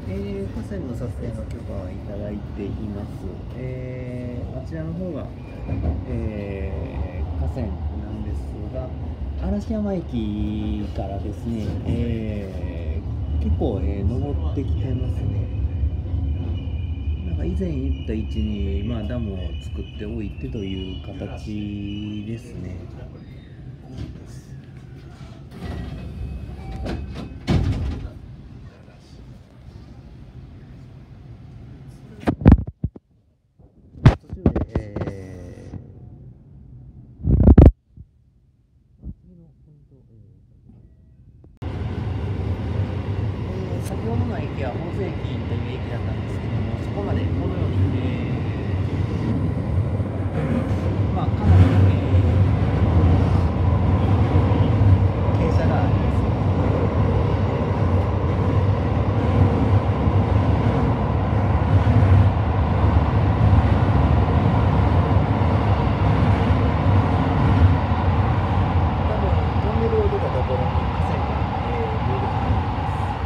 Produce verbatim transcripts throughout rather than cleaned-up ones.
えー、河川の撮影の許可はいただいています。えー、あちらの方が、えー、河川なんですが、嵐山駅からですね、えー、結構、えー、登ってきてますね。なんか以前言った位置に、まあ、ダムを作っておいてという形ですね。途中で、えー先ほどの駅は宝石駅という駅だったんですけども、そこまでこのように、えーまあ、かなり、えー傾斜があります。多分トンネルを出たところに河川が、えー見えると思います。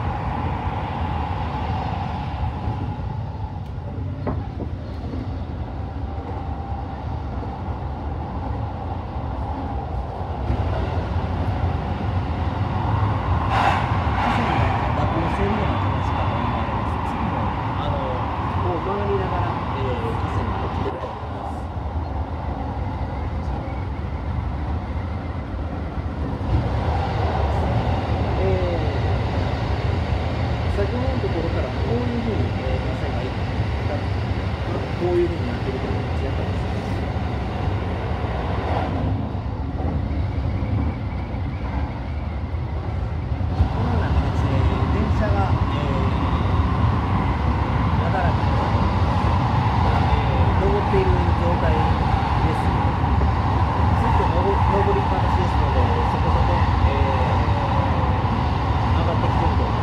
先ほどのところからこういうふうに、えー、河川が行ったこういうふうになっているという道だったんです。このような形で電車が、えー、なだらかに、えー、登っている状態です。ずっと登登りっぱなしですので、そこそこ、えー、上がってきていると思います。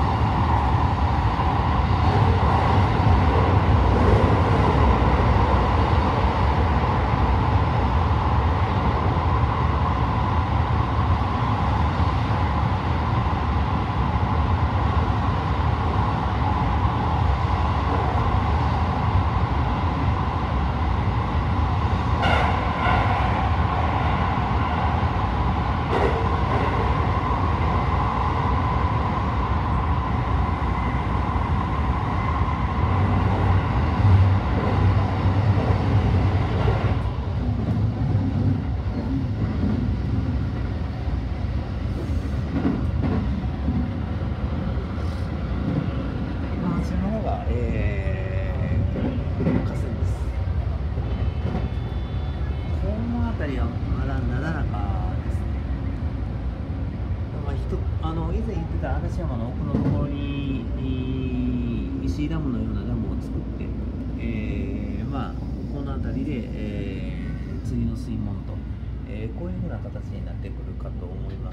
嵐山の奥のところに石井ダムのようなダムを作って、えー、まあこの辺りで、えー、次の水門と、えー、こういうふうな形になってくるかと思います。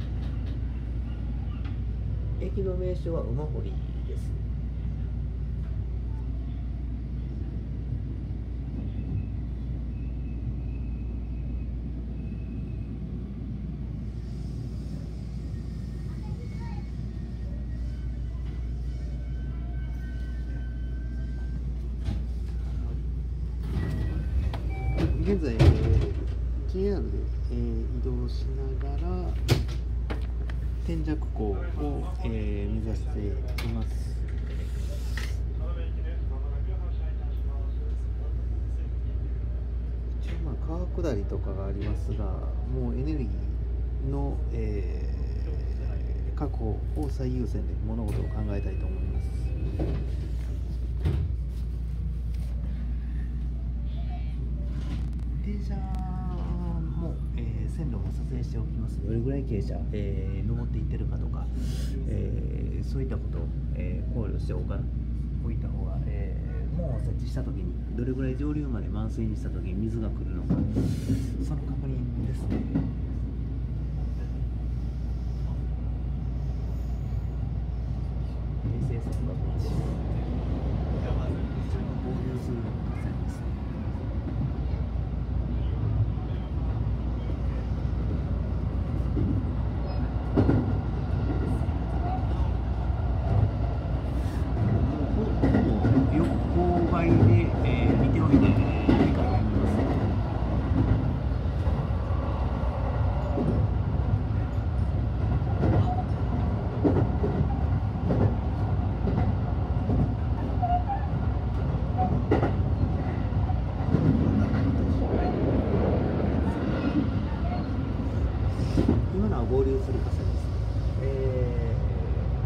駅の名称は馬堀です。現在、えー、ジェイアール で、えー、移動しながら天寂港を、えー、目指しています。一応、まあ、川下りとかがありますが、もうエネルギーの、えー、確保を最優先で物事を考えたいと思います。電車も、えー、線路も撮影しておきます。どれぐらい傾斜、えー、登っていってるかとか、えー、そういったことを、えー、考慮しておかおいた方が、えー、門を設置したときにどれぐらい上流まで満水にしたときに水が来るのか、その確認ですね。衛星速度の位置、合流する河川ですね。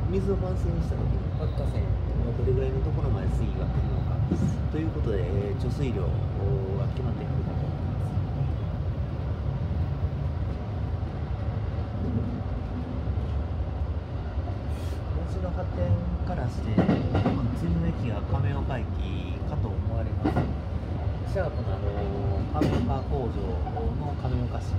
水を満水にした時に各河川のどれぐらいのところまで水位が来るのかということで、えー、貯水量が決まってくるかと思います。町の発展からして、次の駅が亀岡駅かと思われます。シャープのあの亀岡工場の亀岡市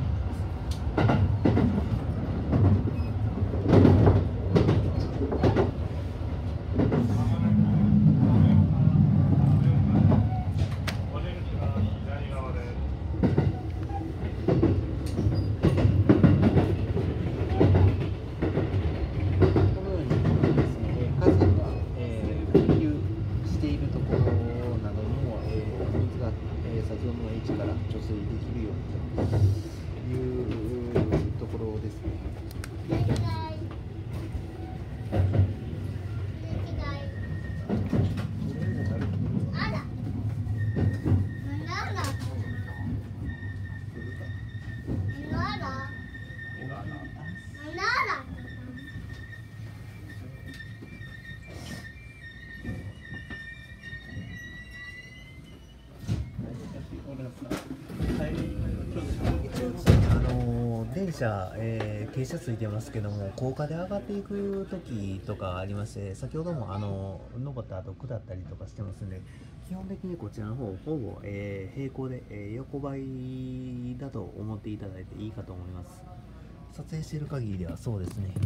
電車、えー、傾斜ついてますけども、高架で上がっていく時とかありまして、先ほどもあの登った後下ったりとかしてますんで、基本的にこちらの方ほぼ、えー、平行で、えー、横ばいだと思っていただいていいかと思います。撮影している限りではそうですね。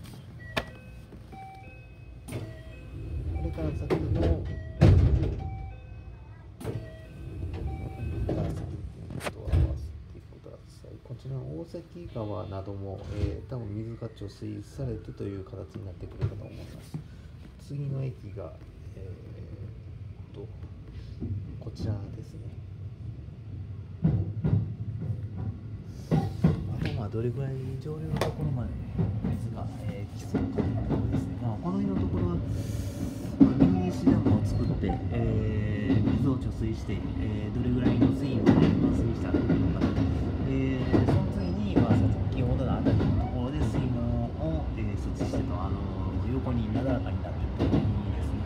これから先のこちらの大関川なども、えー、多分水が貯水されてという形になってくるかと思います。次の駅が、えー、とこちらですね。あとまあどれぐらい上流のところまで水が、えー、来そうかというところですね。まあ、この辺のところは、まあ、ミニ石ダムを作って、えー、水を貯水して、えー、どれぐらいの水位まで満水したらいいのか。でその次に、まあ、先ほどのあたりのところで水門を、えー、設置してと、あのー、横になだらかになっているといいですね。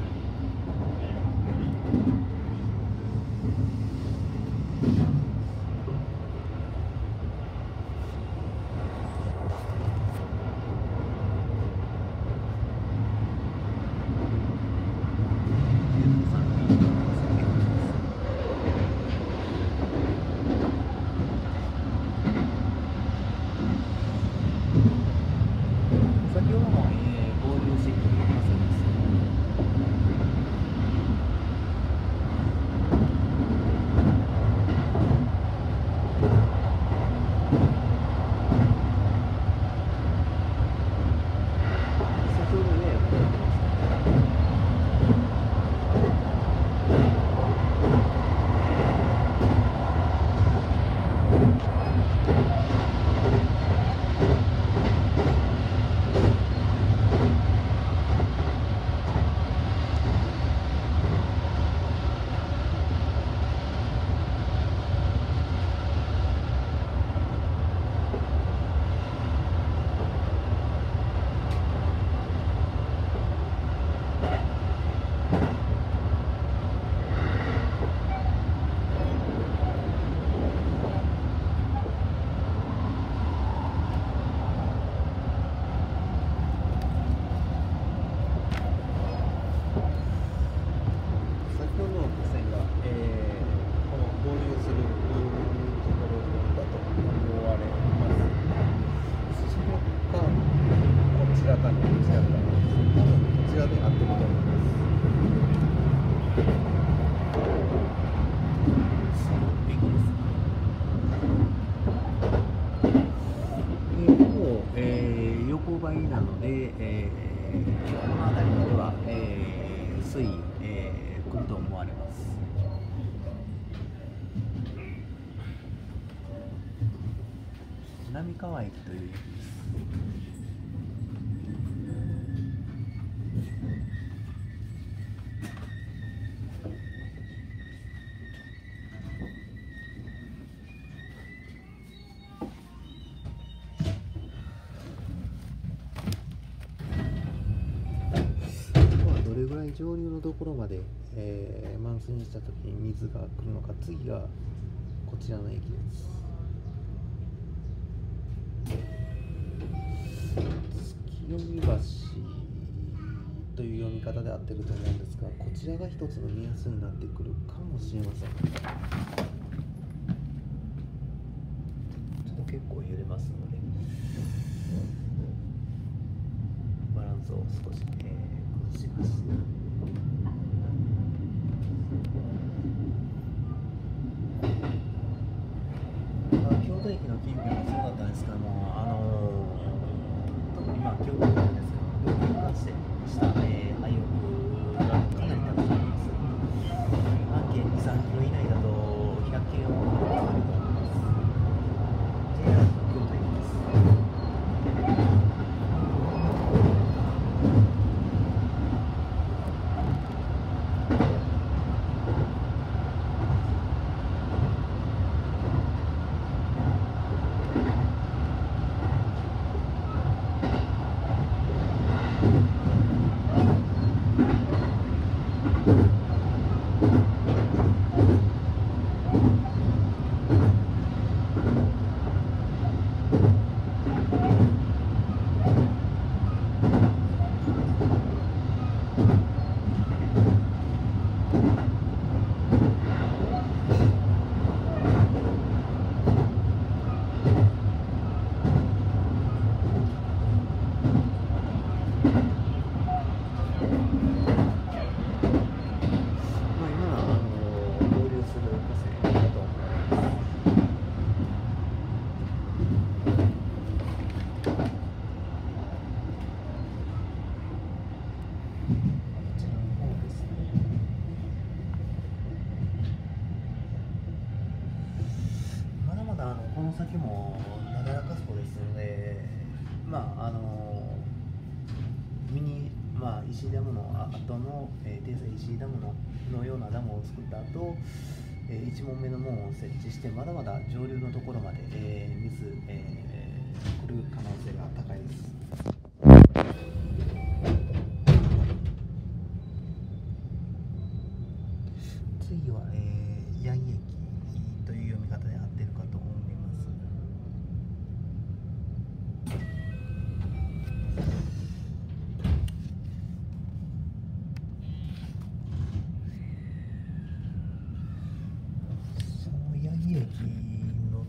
なので、えー、この辺りまでは、えー、水位、えー、来ると思われます。浪川駅という駅です。 ぐらい上流のところまで、えー、満水にした時に水が来るのか。次がこちらの駅です。月読橋という読み方で合ってると思うんですが、こちらが一つの目安になってくるかもしれません。ちょっと結構揺れますので、バランスを少し、えー、崩します。京都駅の近辺もそうだったんですけども、あのー、特にまあ京都駅なんですけど、料金に関してした、えー、廃屋がかなりたくさんあります。半径に、さんキロ以内だとひゃっけんほどあると思います。ジェイアール の京都駅です。この先もなだらかそうですので、まああのミニ、まあ、石井ダムの後の、えー、定西石井ダムののようなダムを作った後、えー、いち問目の門を設置して、まだまだ上流のところまで、えー、水、えー、来る可能性が高いです。次は、えー、八木駅という読み方で合ってるかと思います。その八木駅の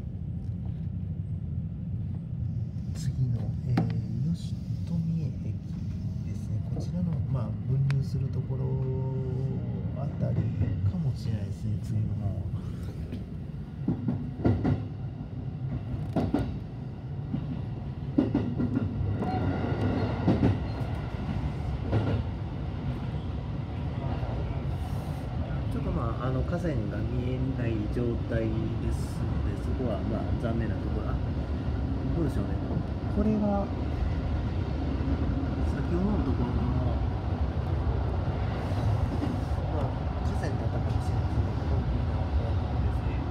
次の、えー、吉富駅ですね。こちらの、まあ、分流するところあたりかもしれないですね、次の方は。ちょっとまあ、あの河川が見えない状態ですので、そこはまあ残念なところ。あ、どうでしょうね。これが先ほどのところの、まあ、河川だったかもしれないですね。コンクリの方法ですね。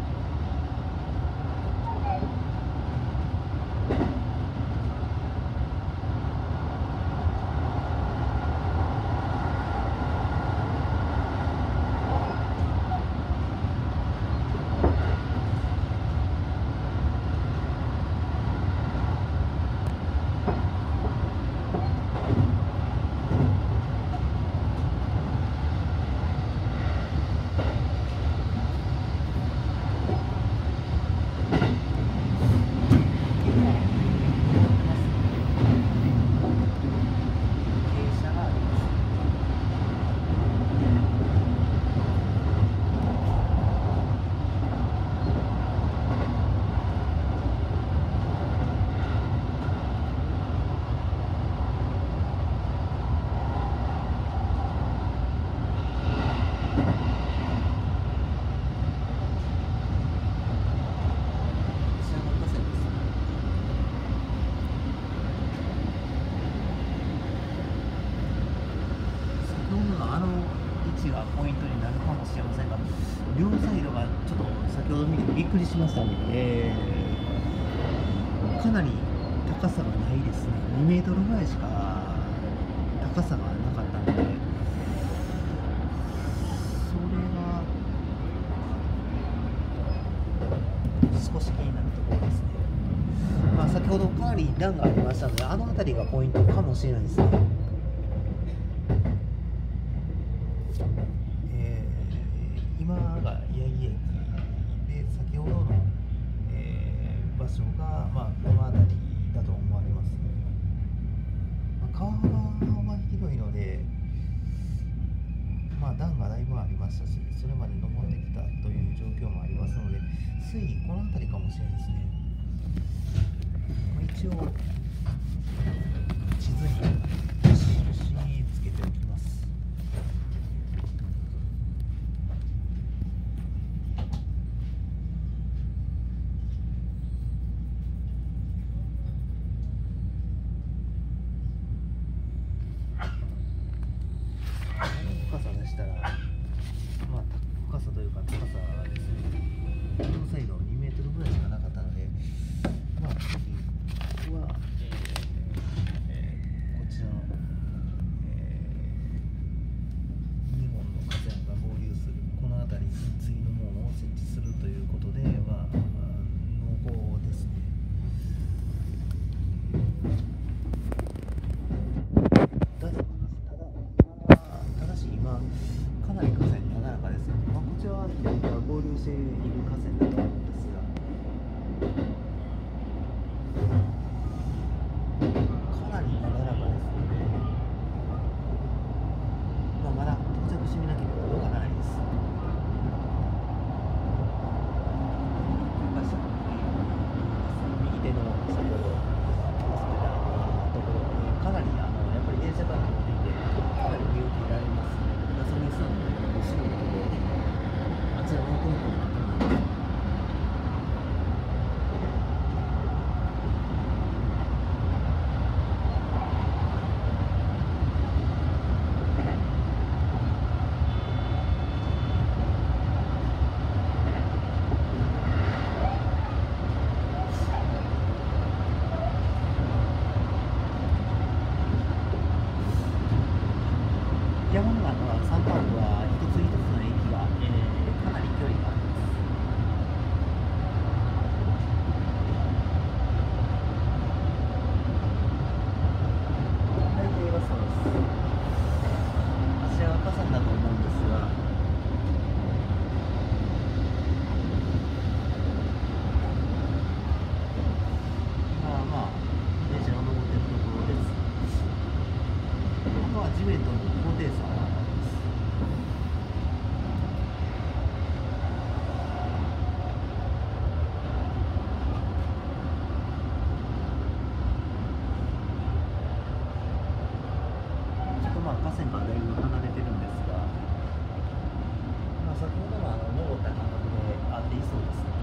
がポイントになるかもしれませんが、両サイドがちょっと先ほど見てびっくりしましたので、えー、かなり高さがないですね。にメートルぐらいしか高さがなかったので、 なり段がありましたので、あの辺りがポイントかもしれないですね。えー、今が八木駅で、先ほどの、えー、場所が、まあ、この辺りだと思われます。まあ、川幅は広いので、まあ、段がだいぶありましたし、それまで登ってきたという状況もありますので、水位この辺りかもしれないですね。まあ、一応地図に印つけておきます。深さでしたら、まあ深さというか高さですね。両サイドにメートルぐらいしかなかったので、まあ次は、えー、こちらの、えー、にほんの河川が合流するこの辺りに次の門を設置するということで、まあ濃厚ですね。だと思います。ただ、まあ、ただし今かなり河川なだらかです。まあ、こちらは左側合流している河川だと思うんですが、かなりなだらかですので、まあ、まだ到着してみなければわからないです。右手の先ほどところ、かなりあのやっぱり電車から乗っていて、かなり見受けられますね。ガソリンスタンドの後ろのところ、あちらの奥の方にあるので。山の中はサンパウロは一つ一つの駅が、えー、かなり距離があります。大体はそうです。あちらは河川だと思うんですが、今まあ電車が登っているところです。ここは地面との高低差があります。ちょっとまあ河川からだいぶ離れてるんですが、まあ、先ほどのあの登った感覚で合っていそうですね。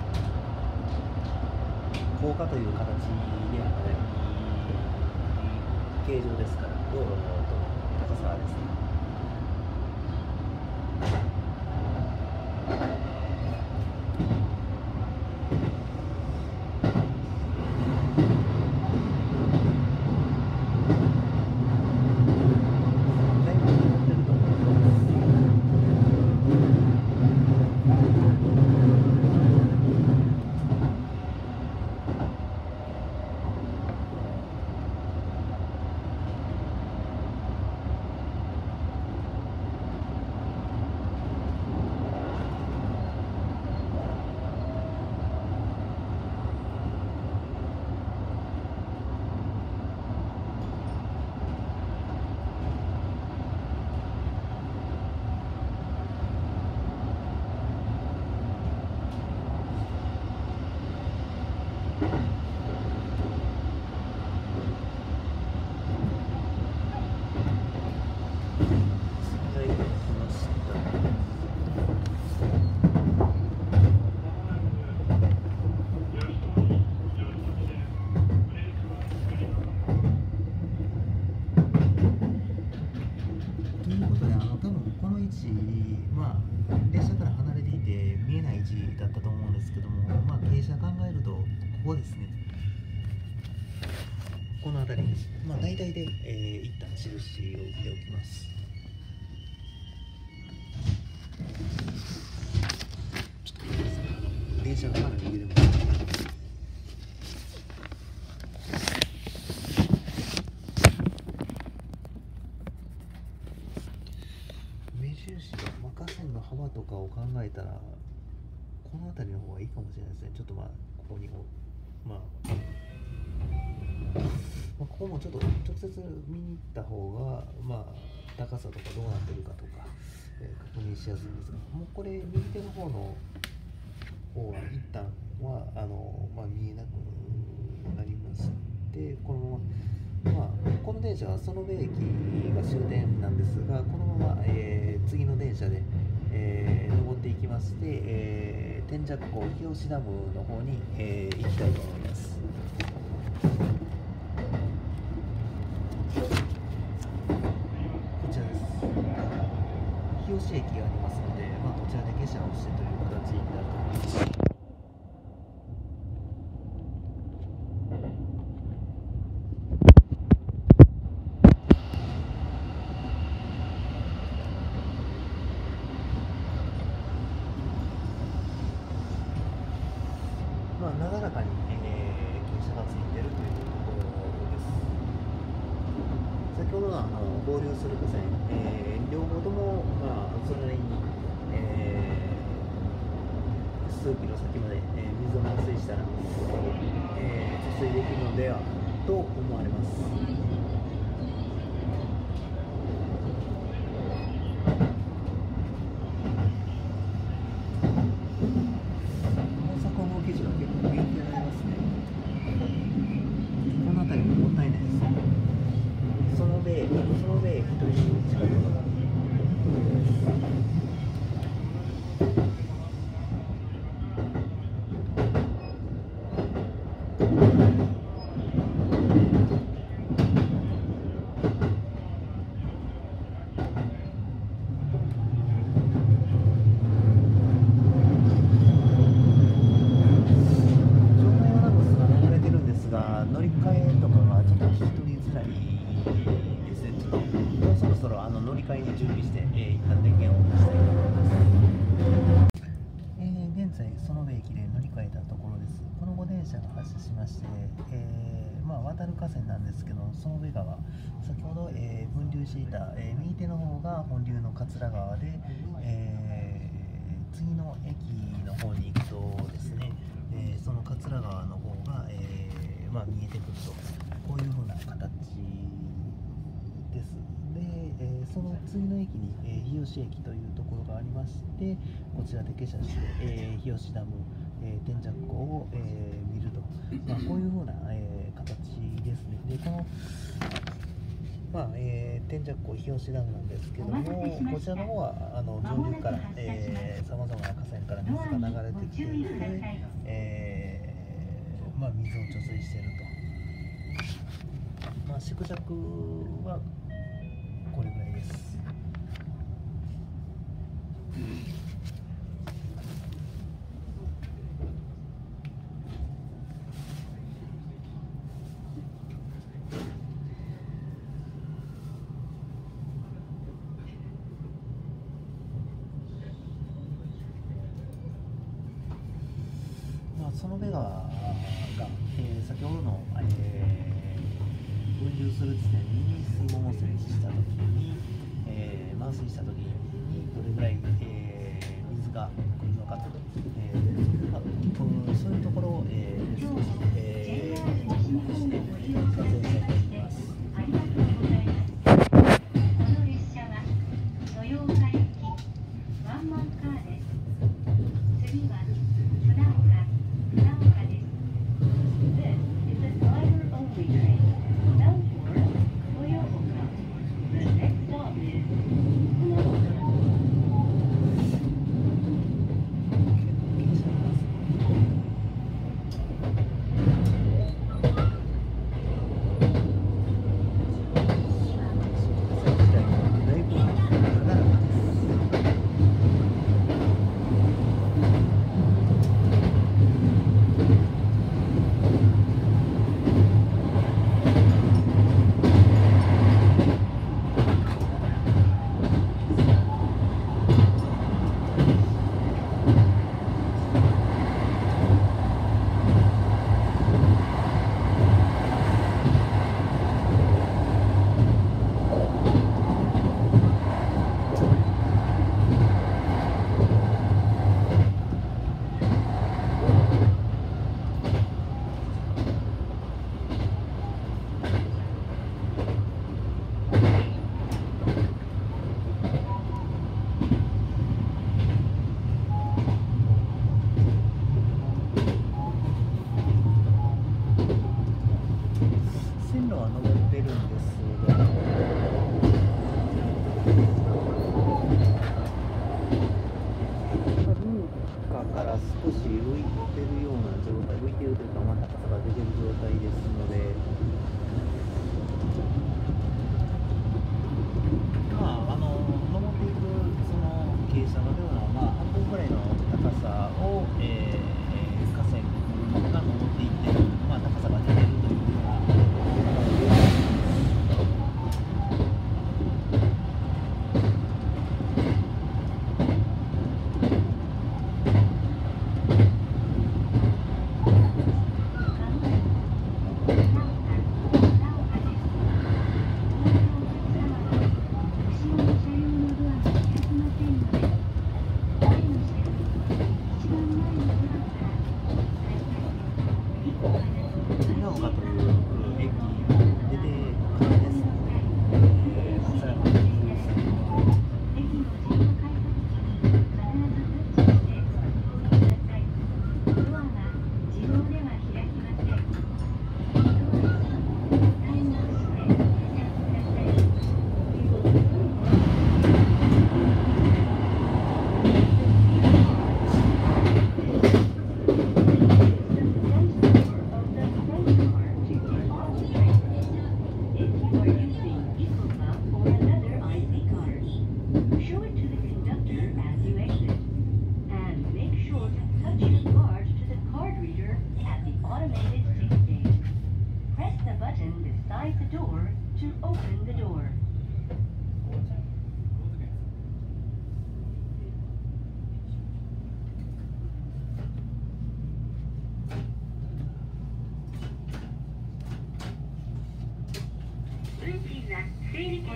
高架という形ではない形状ですから、道路の高さですね。だいぶ登ってると思います。ということで、あの多分この位置、まあ、列車から離れていて見えない位置だったと思うんですけども、まあ、傾斜考えると、ここですね、この辺りです。まあ、大体で、えー、一旦印を打っておきます。ちょっといいですか、電車がかなり揺れます。 収支、まあ、河川の幅とかを考えたらこの辺りの方がいいかもしれないですね。ちょっとまあここにこう、まあ、まあここもちょっと直接見に行った方がまあ高さとかどうなってるかとか、えー、確認しやすいんですが、もうこれ右手の方の方は一旦はあの、まあ、見えなくなりまして、このまま、まあ、この電車は園部駅が終点なんですが、このまま、えー、次の電車で、えー、登っていきまして、えー、天寂湖日吉ダムの方に、えー、行きたいと思います。こちらです。日吉駅がありますので、まあ、こちらで下車をしてという形になると思います。まあ、なだらかに、えー、傾斜がついているというところです。先ほどのあの合流する河川、えー、両方とも、まあ、それなりに、えー、数キロ先まで、えー、水を満水したら、えー、貯水できるのではと思われます。乗り換えとかがちょっと聞き取りづらいですね。ちょっともうそろそろあの乗り換えに準備して、えー、一旦電源をしたいと思います。えー、現在園部駅で乗り換えたところです。この後電車が発車しまして、えー、まあ渡る河川なんですけど、園部川、先ほど、えー、分流していた、えー、右手の方が本流の桂川で、えー、次の駅の方に行くとですね、えー、その桂川の方が、えーまあ、見えてくると、こういう風な形です。で、えー、その次の駅に、えー、日吉駅というところがありまして、こちらで下車して、えー、日吉ダム、えー、天寂湖を、えー、見ると、まあ、こういう風な、えー、形ですね。で、このまあえー、天寂湖日吉ダムなんですけども、こちらの方はあの上流からさまざまな河川から水が流れてきていて、えーまあ、水を貯水していると。まあ、縮尺はこれぐらいです。園部川が、えー、先ほどの、えー、分流する地点に水門を設置したときに、えー、満水したときにどれぐらい、えー、水が来るのかと、えーまあ、そういうところを、えー、少し、えー、着目して撮影したいと思います。この列車は豊岡行きワンマンカーです。次は船岡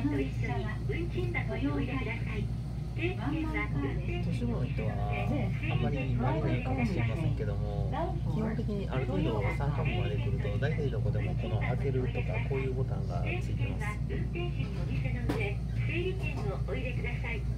線と一緒に運賃箱にお入れください。定期券は運転都市部の人はあんまり慣れないかもしれませんけども、基本的にある程度三角まで来ると大体どこでもこの開けるとかこういうボタンがついてます。 運転士にお店の上、整理券をお入れください。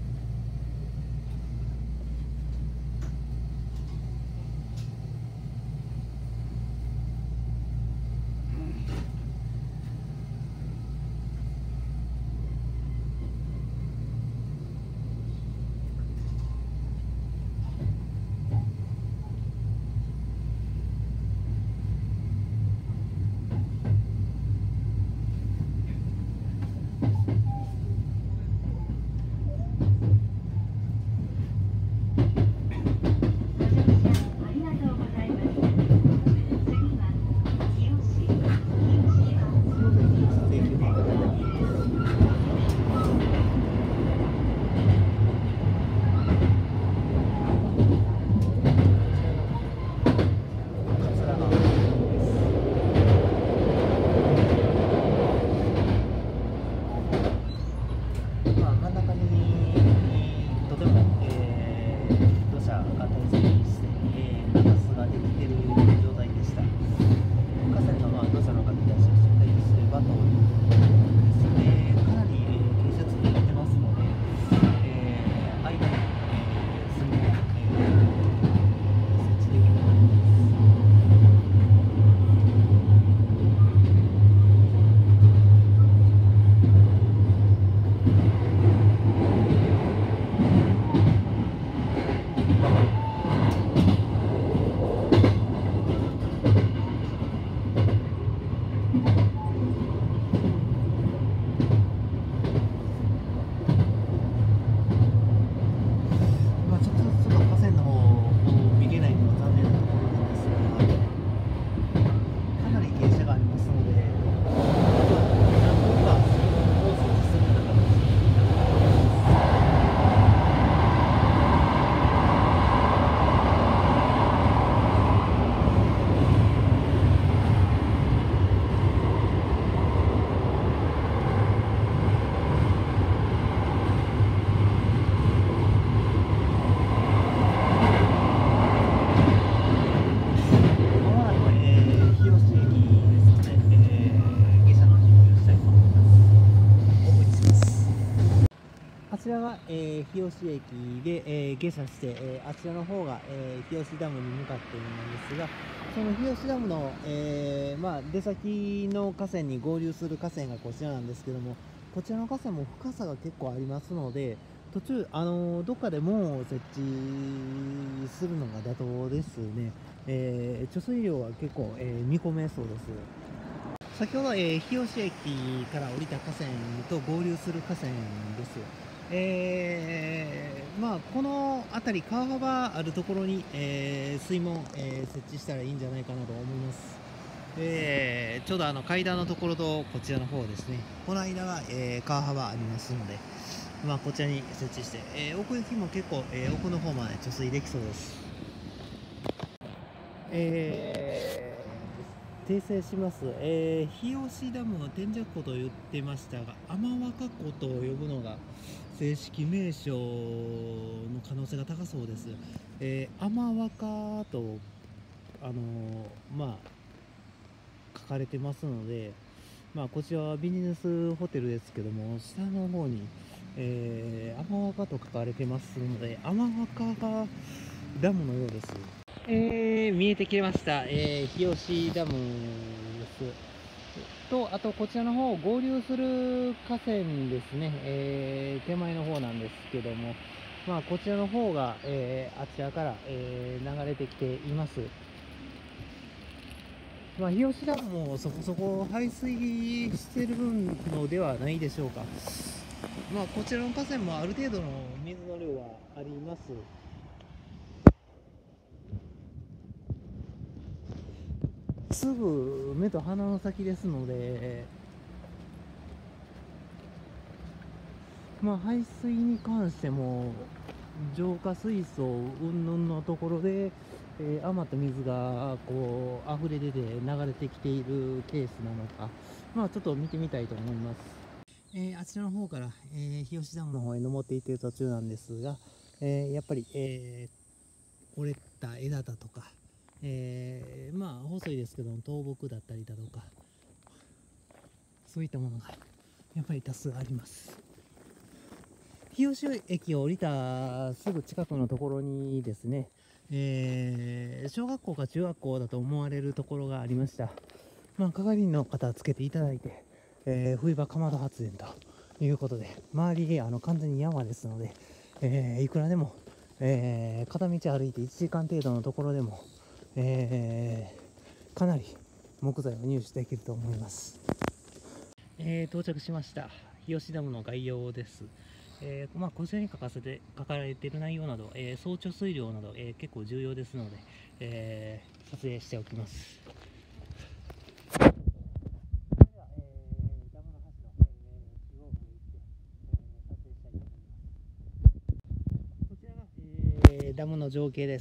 あちらが、えー、日吉駅で、えー、下車して、えー、あちらの方が、えー、日吉ダムに向かっているんですが、その日吉ダムの、えーまあ、出先の河川に合流する河川がこちらなんですけども、こちらの河川も深さが結構ありますので、途中、あのー、どっかで門を設置するのが妥当ですね。えー、貯水量は結構、えー、見込めそうです。先ほど、えー、日吉駅から降りた河川と合流する河川です。えーまあ、この辺り、川幅あるところに、えー水門、えー設置したらいいんじゃないかなと思います。えーちょうどあの階段のところとこちらの方ですね、この間は、えー川幅ありますので、まあ、こちらに設置して、えー奥行きも結構、えー奥の方まで貯水できそうです。えー訂正します、えー日吉ダムの天尺湖と言ってましたが、天若湖と呼ぶのが正式名称の可能性が高そうです。えー、天若と、あのーまあ、書かれてますので、まあ、こちらはビジネスホテルですけども、下の方に、えー、天若と書かれてますので、天若がダムのようです。えー、見えてきました、えー、日吉ダムです。と、あとこちらの方、合流する河川ですね、えー、手前の方なんですけども、まあ、こちらの方が、えー、あちらから、えー、流れてきています。まあ、日吉ダムもそこそこ排水してるのではないでしょうか。まあ、こちらの河川もある程度の水の量はあります。すぐ目と鼻の先ですので、まあ、排水に関しても浄化水槽云々のところで、えー余った水がこう溢れ出て流れてきているケースなのか、まあ、ちょっと見てみたいと思います。 えーあちらの方から、えー日吉ダムの方へ登っていっている途中なんですが、えーやっぱり、えー折れた枝だとか、えーまあ細いですけども倒木だったりだとか、そういったものがやっぱり多数あります。日吉駅を降りたすぐ近くのところにですね、えー小学校か中学校だと思われるところがありました。まあ、係員の方つけていただいて、えー冬場かまど発電ということで、周りあの完全に山ですので、えーいくらでも、えー片道歩いていちじかん程度のところでも、えーかなり木材を入手できると思います。えー到着しました。日吉ダムの概要です。えーまあ、こちらに書かせて書かれている内容など、えー、総貯水量など、えー結構重要ですので、えー撮影しておきます。それでは、えーダムの橋の、えー中央部へ行って、えー撮影したいと思います。こちらが、えーダムの情景です。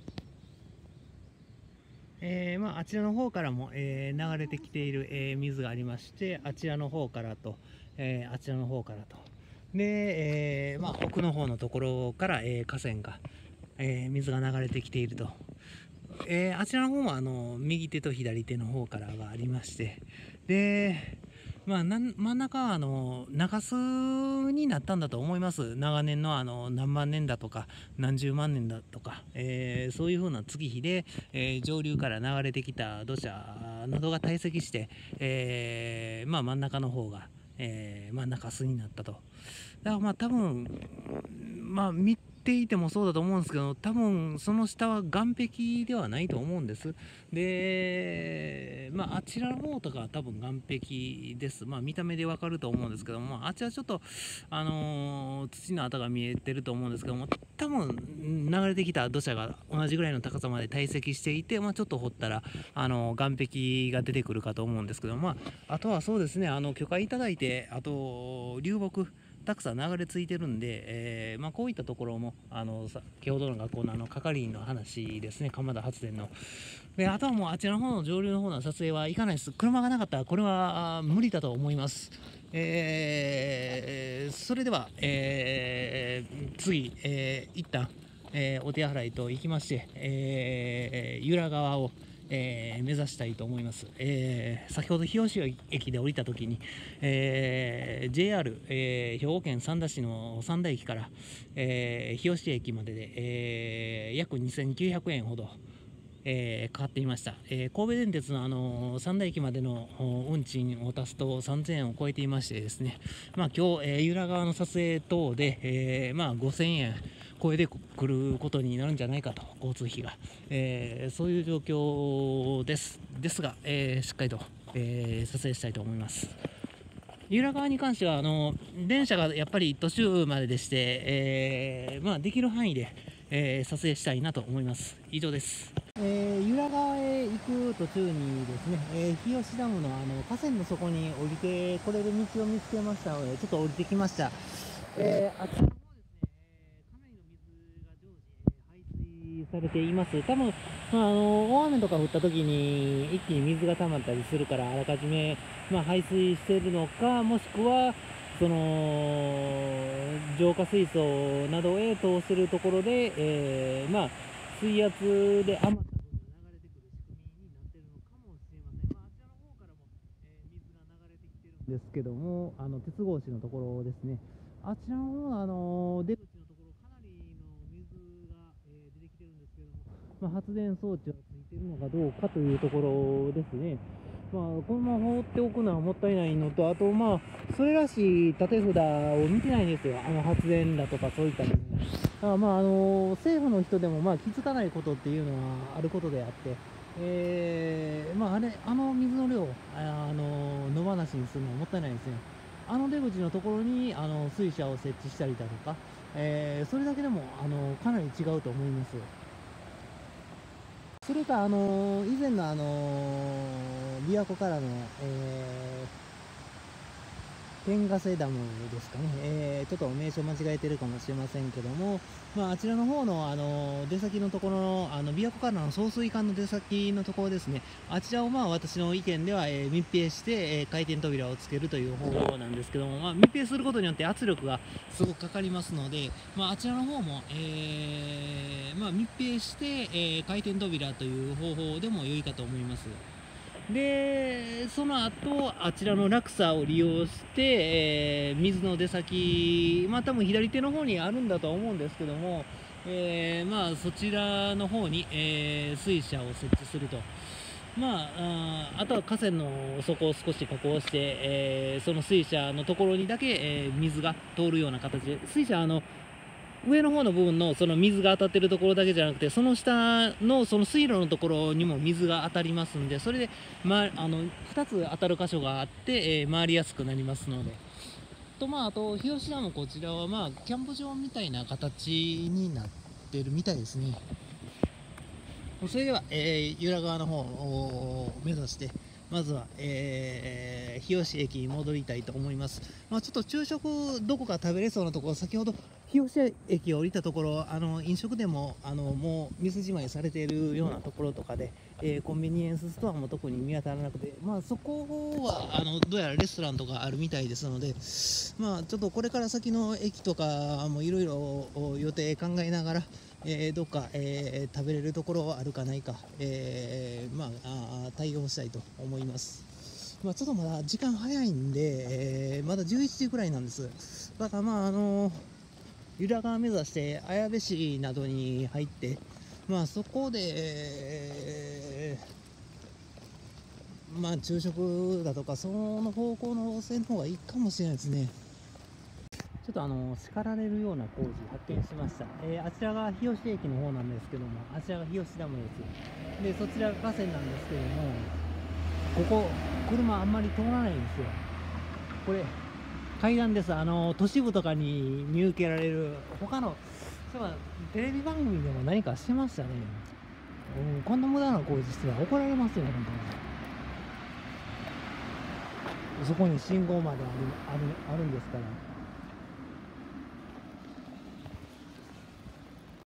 えーまあ、あちらの方からも、えー流れてきている、えー水がありまして、あちらの方からと、えーあちらの方からと、で、えーまあ、奥の方のところから、えー河川が、えー水が流れてきていると、えーあちらの方もあの右手と左手の方からがありまして、で、まあ、なん真ん中はあの中州になったんだと思います。長年のあの何万年だとか何十万年だとか、えーそういう風な月日で、えー上流から流れてきた土砂などが堆積して、えーまあ、真ん中の方が、えーまあ、中州になったと。だからまあ多分まあ見ていてもそうだと思うんですけど、多分その下は岸壁ではないと思うんです。で、まああちらの方とかは多分岸壁です。まあ見た目でわかると思うんですけども、あちらちょっとあのー土の跡が見えてると思うんですけども、多分流れてきた土砂が同じぐらいの高さまで堆積していて、まあ、ちょっと掘ったらあの岸壁が出てくるかと思うんですけど、まああとはそうですね、あの許可いただいて、あと流木たくさん流れ着いてるんで、えーまあ、こういったところもあの先ほどの学校のあの係員の話ですね、蒲田発電の。であとはもうあちらの方の上流の方の撮影は行かないです。車がなかったらこれは無理だと思います。えー、それでは、えー、次、えー、一旦、えー、お手洗いと行きまして、えー、由良川をえー目指したいと思います。えー先ほど日吉駅で降りた時に、えー ジェイアール、えー兵庫県三田市の三田駅から、えー日吉駅までで、えー約にせんきゅうひゃくえんほど、えーかかっていました。えー神戸電鉄の、あのー三田駅までのお運賃を足すとさんぜんえんを超えていましてですね、まあ、今日、えー由良川の撮影等で、えーまあ、ごせんえん超えてくることになるんじゃないかと、交通費が、えーそういう状況ですですが、えーしっかりと、えー撮影したいと思います。由良川に関してはあの電車がやっぱり途中まででして、えーまあ、できる範囲で、えー撮影したいなと思います。以上です。えー、由良川へ行く途中にですね、えー日吉ダムのあの河川の底に降りてこれる道を見つけましたので、ちょっと降りてきました。えー、あちらの方ですね、えーかなりの水が常時、えー排水されています。多分、まあ、あの大雨とか降った時に一気に水が溜まったりするから、あらかじめ、まあ、排水しているのか、もしくはその浄化水槽などへ通せるところで、えーまあ、水圧で余った分が流れてくる仕組みになっているのかもしれません。まあ、あちらの方からも、えー水が流れてきてるんですけども、あの鉄格子のところですね、あちらの方の、あの出口のところ、かなりの水が、えー出てきてるんですけども、まあ、発電装置はついているのかどうかというところですね。まあ、このまま放っておくのはもったいないのと、あと、まあ、それらしい立て札を見てないんですよ、あの発電だとかそういったもの。だからまあ、あの政府の人でもまあ気づかないことっていうのはあることであって、えーまあ、あれあの水の量をあの野放しにするのはもったいないですね。あの出口のところにあの水車を設置したりだとか、えーそれだけでもあのかなり違うと思います。それか、あの以前の、あの琵琶湖からの、え天ヶ瀬ダムですかね、えー、ちょっと名称間違えてるかもしれませんけども、まあ、あちらの方のあの出先のところの、あの琵琶湖からの送水管の出先のところですね、あちらをまあ私の意見では、えー、密閉して、えー、回転扉をつけるという方法なんですけども、まあ、密閉することによって圧力がすごくかかりますので、まあ、あちらの方も、えーまあ、密閉して、えー、回転扉という方法でも良いかと思います。でその後あちらの落差を利用して、えー、水の出先、まあ多分左手の方にあるんだとは思うんですけども、えー、まあそちらの方に、えー、水車を設置すると。まあ、あ, あとは河川の底を少し加工して、えー、その水車のところにだけ、えー、水が通るような形で、水車あの上の方の部分のその水が当たってるところだけじゃなくて、その下のその水路のところにも水が当たりますんで、それで、ま、あのふたつ当たる箇所があって、えー、回りやすくなりますので。とまあ、あと日吉ダム、こちらはまあキャンプ場みたいな形になってるみたいですね。それでは、えー、由良川の方を目指して、まずは、えー、日吉駅に戻りたいと思います。まあ、ちょっと昼食どこか食べれそうなところ、先ほど日吉駅を降りたところ、あの飲食店もあのもう店じまいされているようなところとかで、えー、コンビニエンスストアも特に見当たらなくて、まあ、そこはあのどうやらレストランとかあるみたいですので、まあ、ちょっとこれから先の駅とかもいろいろ予定考えながら、えー、どっか、えー、食べれるところあるかないか、えーまあ、あ対応したいと思います。まあ、ちょっとまだ時間早いんで、えー、まだじゅういちじぐらいなんです。だからまああの由良川目指して綾部市などに入って、まあそこで、えー、まあ昼食だとかその方向の路線の方がいいかもしれないですね。ちょっとあの叱られるような工事発見しました。えー、あちらが日吉駅の方なんですけども、あちらが日吉ダムです。で、そちらが河川なんですけども、ここ車あんまり通らないんですよ。これ階段です。あの都市部とかに見受けられる他のそういえばテレビ番組でも何かしてましたね。うん、こんな無駄な工事しては怒られますよ、本当に。そこに信号まである、ある、あるんですから。